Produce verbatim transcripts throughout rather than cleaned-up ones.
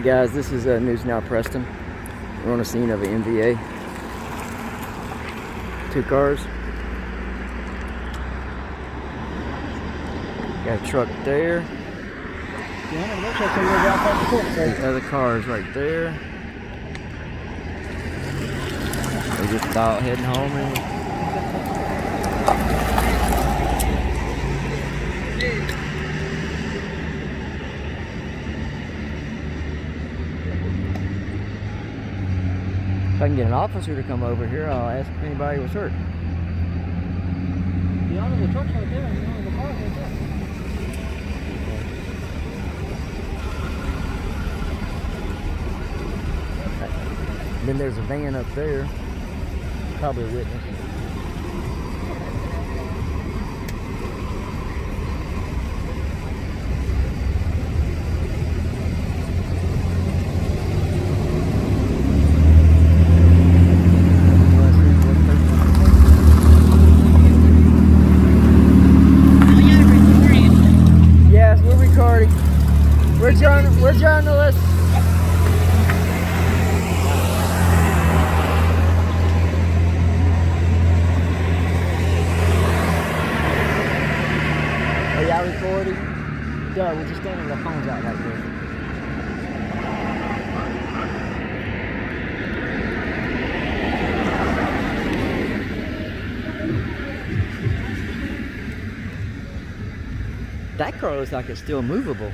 guys, this is uh, News Now Preston. We're on the scene of an M V A. Two cars. Got a truck there. The other cars right there. They just about heading home. And if I can get an officer to come over here, I'll ask if anybody was hurt. The owner of the truck's right there, and the owner of the car's right there. Then there's a van up there, probably a witness. Yes, we're recording. We're journal we're journalists. Are y'all recording? Duh, we're just standing with our phones out like this. That car looks like it's still movable.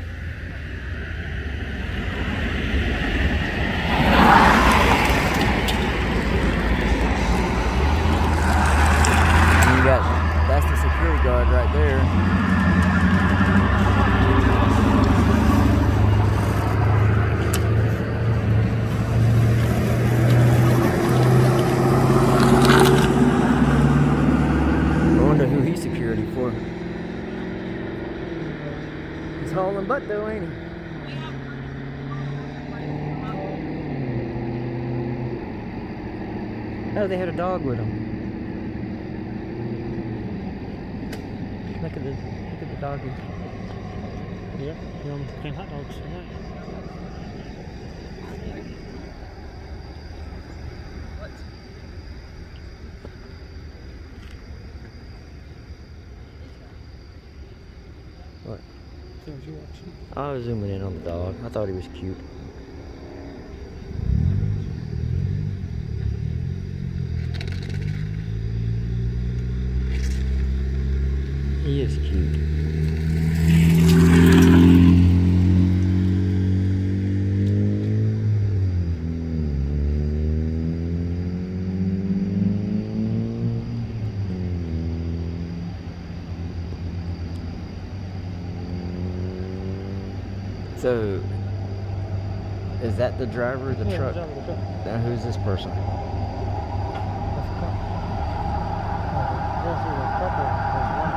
And you got, that's the security guard right there. I wonder who he's security for. He's hauling butt though, ain't he? Oh, they had a dog with them. Look at the look at the doggy. Yeah, you know, can't hot dogs tonight. What? What? See what you watching? I was zooming in on the dog. I thought he was cute. He is cute. So, is that the driver of the Yeah, truck? the driver of the truck. Now, who's this person? That's the cop. There's a couple. There's one.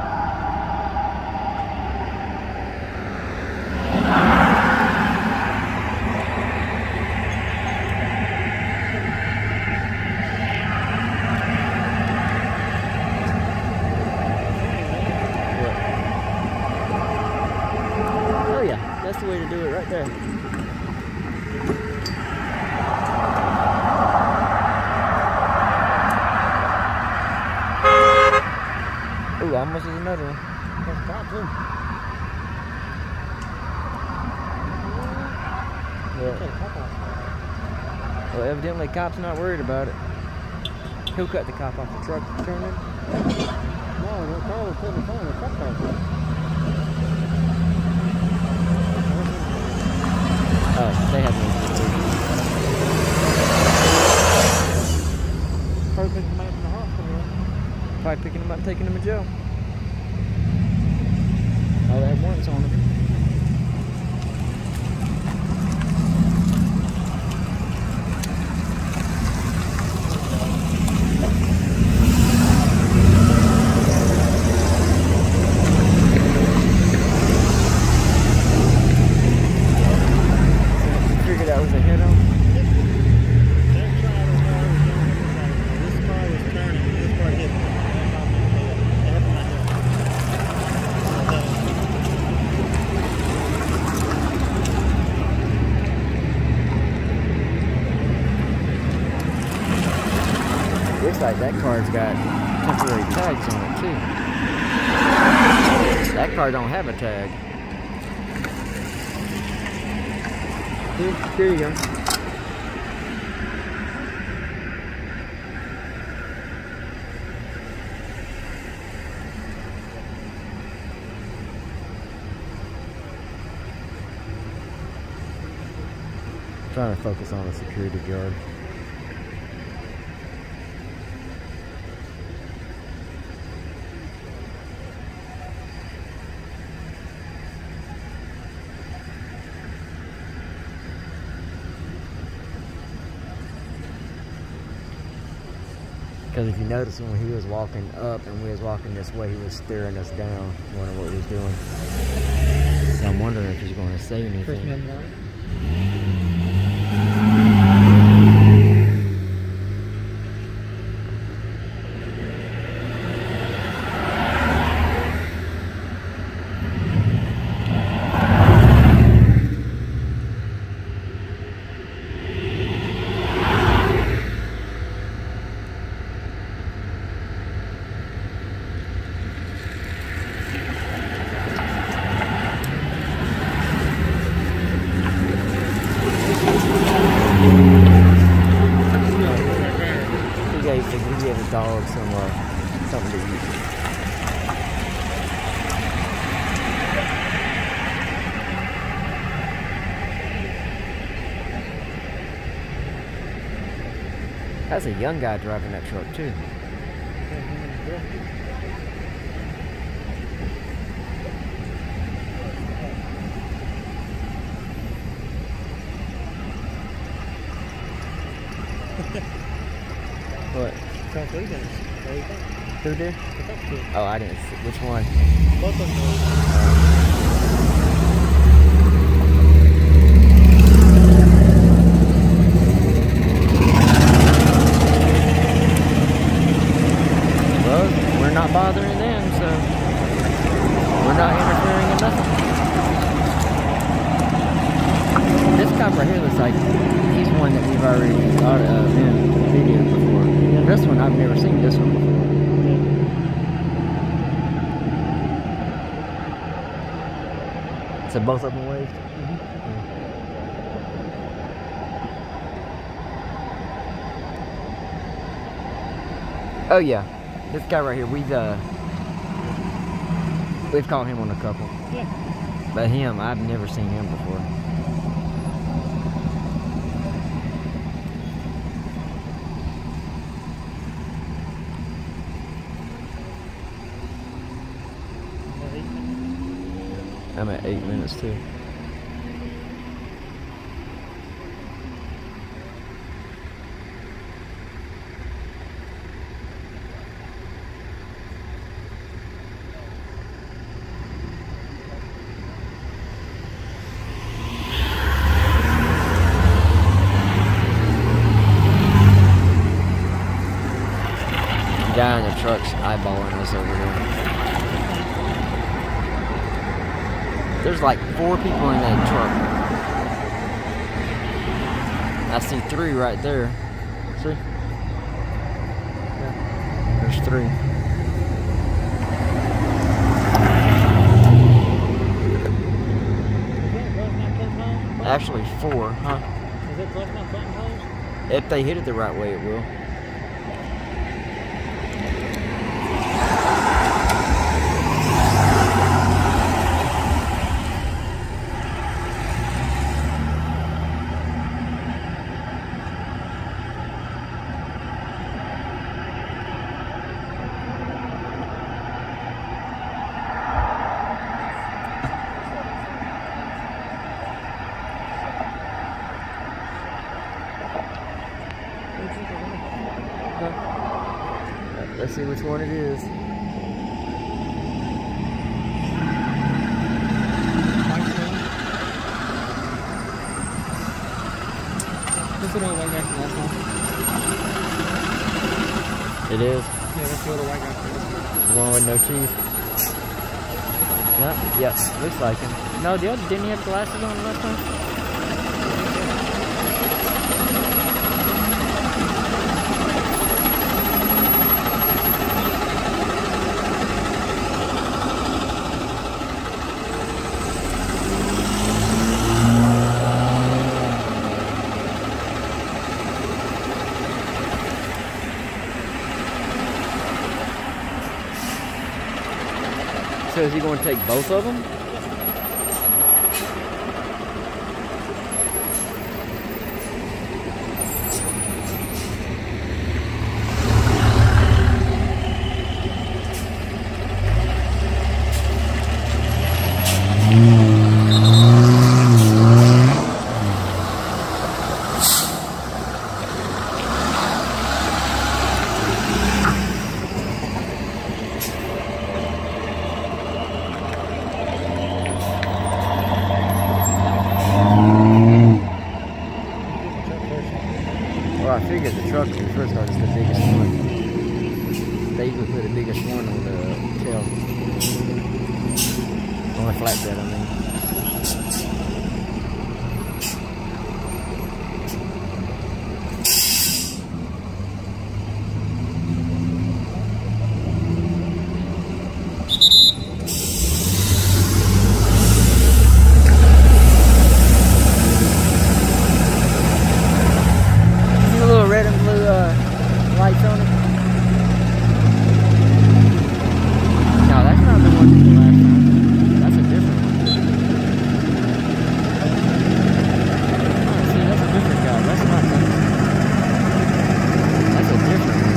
Oh yeah, that's the way to do it right there. Ooh, almost is another one. There's a cop too. Yeah. Take a cop off. Well, evidently, cop's not worried about it. He'll cut the cop off the truck, turn him. No, the car was putting the phone in the truck car. Oh, they have no. Probably picking him up in the hospital. Probably picking him up and taking him to jail. Oh, they have warrants on him. Figured that was a hit on. That car was this car was turning, this car hit me. That happened right there. looks like that car's got temporary tags on it too. That car don't have a tag. Here, here you go. Trying to focus on the security guard. Because if you notice when he was walking up and we was walking this way, he was staring us down, wondering what he was doing. So I'm wondering if he's going to say anything. Dog some uh, something to eat. That's a young guy driving that truck too. What? Three days. Who did? Oh, I didn't see. Which one? Both of them. Well, we're not bothering them, so we're not interfering in nothing. This cop right here looks like he's one that we've already thought of in video before. This one, I've never seen this one before. So both of them waved? Mm-hmm. Yeah. Oh yeah, this guy right here, we've uh, we've caught him on a couple. Yeah. But him, I've never seen him before. I'm at eight minutes too. The guy in the truck's eyeballing us over there. There's like four people in that truck. I see three right there. See? Yeah. There's three. Actually four, huh? Is it close enough button holes? If they hit it the right way, it will. Let's see which one it is. This is the white guy from last time. It is? Yeah, that's the other white guy from last time. The one with no teeth? No? Yep, looks like him. No, the other, didn't he have glasses on last time? So is he going to take both of them? Get the truck first. Well, I figured the truck was first because it's the biggest one. They usually put the biggest one on the tail. On the flatbed, I mean. Red and blue uh, lights on it. No, that's not the one from the last time. That's a different one. Oh, see, that's a different guy. That's not that. That's a different one.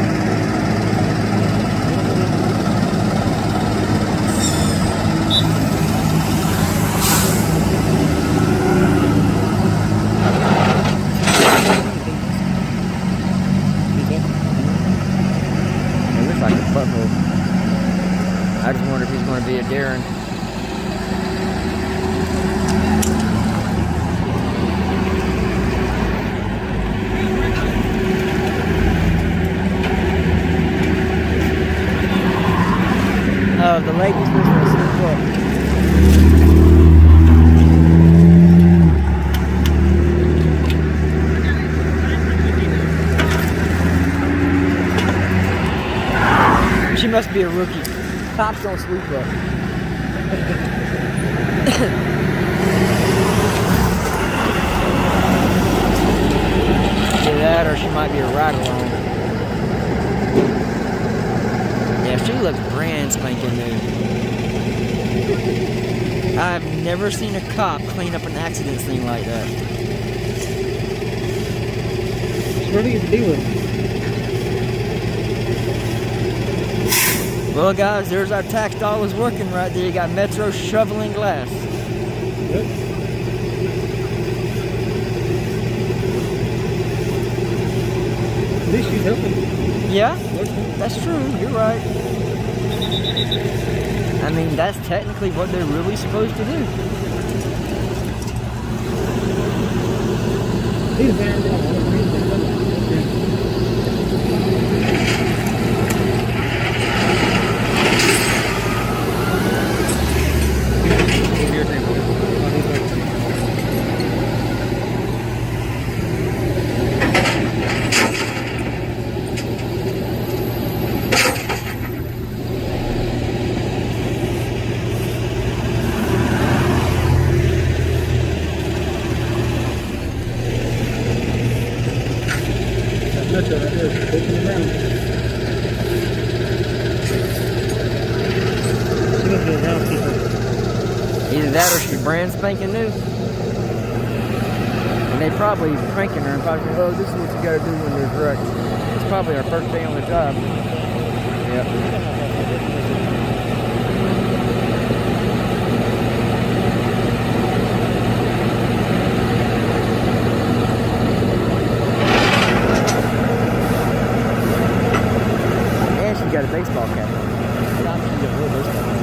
Like a butthole. I just wonder if he's going to be a Darren. Oh, the lady's listening to some book. She must be a rookie. Cops don't sleep up. Either that or she might be a ride along. Yeah, she looks brand spanking new. I've never seen a cop clean up an accident scene like that. What do you do with it? Well, guys, there's our tax dollars working right there. You got Metro shoveling glass. Yep. At least she's helping. Yeah, that's true. You're right. I mean, that's technically what they're really supposed to do. These vans don't want to breathe. That's what it is. Taking it down. She must be a housekeeper. Either that or she's brand spanking new. And they probably pranking her and probably say, oh, this is what you gotta do when there's wreck. It's probably our first day on the job. Yep. Got a baseball cap on. She's got a real baseball cap.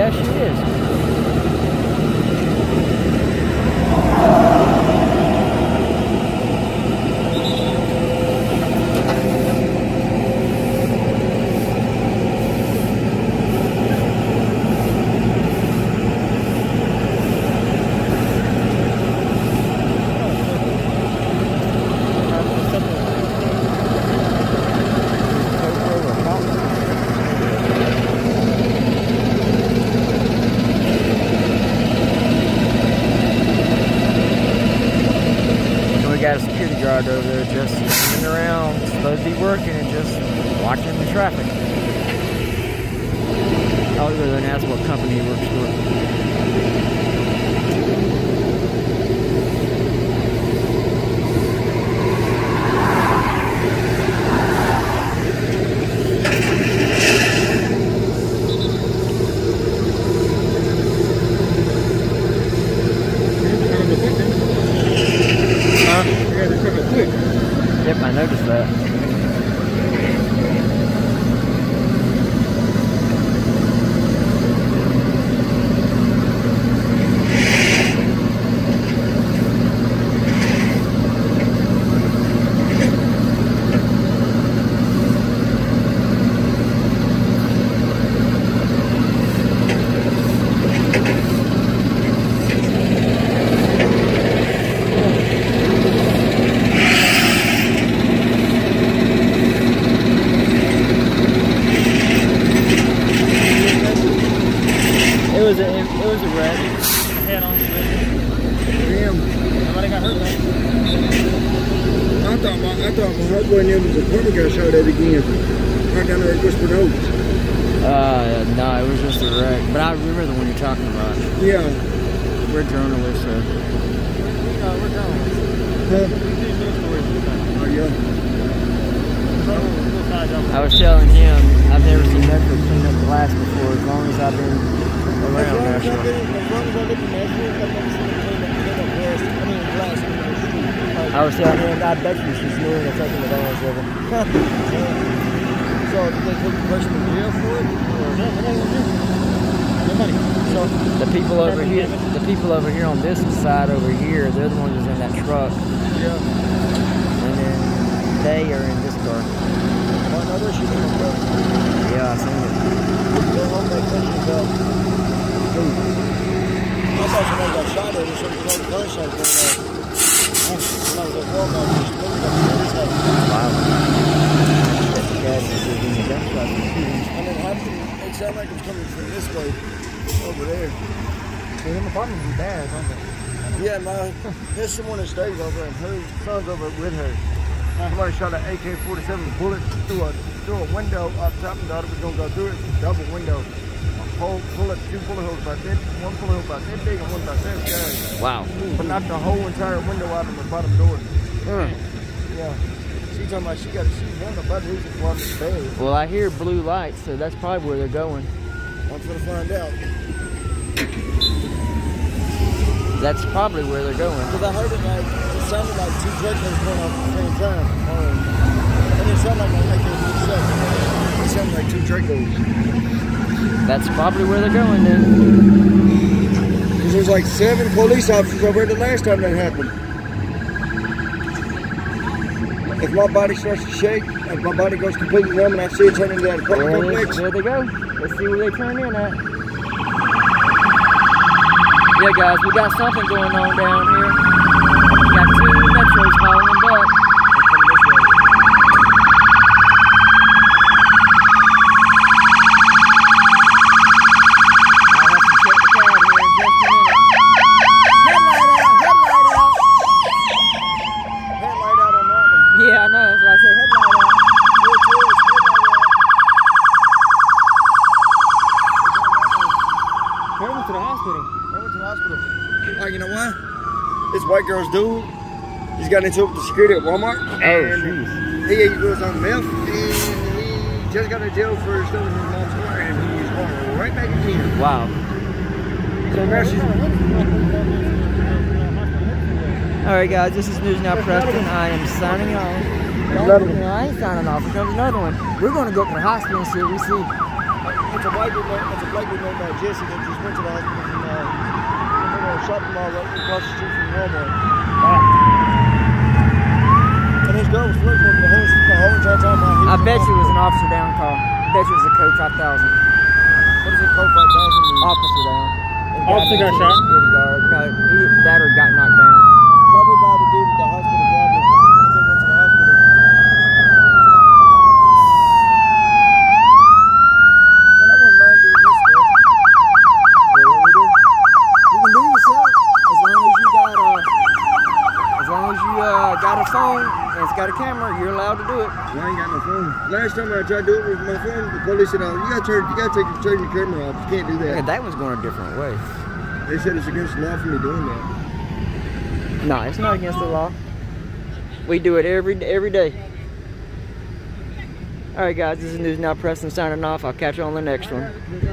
Yeah, she is. Got a security guard over there just standing around, supposed to be working and just watching the traffic. I'll go there and ask what company he works for. Yep, I noticed that. It was a, it was a wreck. Head on. Damn. Nobody got hurt, man. I thought my, I thought my husband and him was a plumber got shot at again. Right down there at Whisper Oaks. Uh, no, it was just a wreck. But I remember the one you're talking about. Yeah. We're journalists, so. No, we're journalists. Huh? Oh, yeah. I was telling him, I've never seen Metro clean up glass before as long as I've been around Metro. As long as I live in Metro, I've never seen them clean up glass. I mean, glass in the street. I was telling him, I bet you she's doing and taking advantage of it. So, did they put the person in jail for it? Or no, it ain't in Nobody. So, the people over here, the people over here on this side over here, they're the ones that's in that truck. Yeah. And then they are in this car. Oh, no, there she is. Yeah, I seen it. They're on vacation, though. I thought somebody got shot at or something. There was gunshots going on. When I was at Walmart, I just looked at this house. Wow. And it happened, it sounded like it was coming from this way, over there. See, them apartments are bad, aren't they? Yeah, my, there's someone that stays over and her son's over with her. Somebody shot an A K forty-seven bullet through a, through a window up top and daughter was going to go through it. It's a double window. A whole bullet, two bullet holes about that, one bullet hole about that big and one about that big. Wow. But knocked the whole entire window out of the bottom door. Huh. Yeah. She's talking about she got she's one of the butt reasons why it's bad. Well, I hear blue lights, so that's probably where they're going. I'm going to find out. That's probably where they're going. Because I heard it like, it sounded like two Dracos going off at the same time. Um, and it sounded like I can't do stuff. It sounded like two Dracos. That's probably where they're going then. Because there's like seven police officers over there the last time that happened. If my body starts to shake, if my body goes completely numb and I see it turn into that apartment There, complex. there they go. Let's see where they turn in at. Yeah, guys, we got something going on down here. We got two Metros hauling butt. They're coming this way. I'll have to check the cab here in just a minute. Headlight out! Headlight out! Headlight out on that one. Yeah, I know. That's why I say headlight out. Four tours, headlight out. They went to the hospital. They went to the hospital. Oh, you know what? This white girl's dude, he's got into it with the security at Walmart. Oh, and jeez. He was on meth, and he just got out of jail for stealing his mom's car, and he's going right back again. Wow. So now she's... All right, guys, this is News Now Preston. I am signing off. Another one. No, I ain't signing off. Here comes another one. We're going to go to the hospital and see what we see. it's a white dude, named- it's a black dude named uh, Jesse that just went to the hospital from uh, in a shopping mall right across the street from Walmart. And his girl was flirting with him the whole, the whole entire time. while he I was in bet the you it was an hospital. officer down call. I bet you it was a code five thousand. What is it called? five thousand? Officer down. Officer got shot? Security guard. No, he, that or got knocked down. Probably by the dude at the hospital grabbed him as they went to the hospital. And I wouldn't mind doing this stuff. Well, what we do? You can do it yourself as long as you got a, as long as you uh, got a phone and it's got a camera. You're allowed to do it. Well, I ain't got no phone. Last time I tried to do it with my phone, the police said, "Oh, you gotta turn, you gotta take turn your camera off. You can't do Yeah, that." that one's going a different way. They said it's against the law for me doing that. No, it's not against the law. We do it every every day. All right, guys. This is News Now. Preston signing off. I'll catch you on the next one.